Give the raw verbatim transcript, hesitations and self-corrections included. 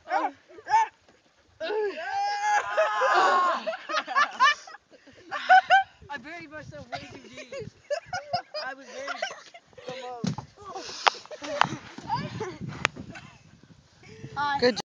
I buried myself way too deep. I was buried the most. Good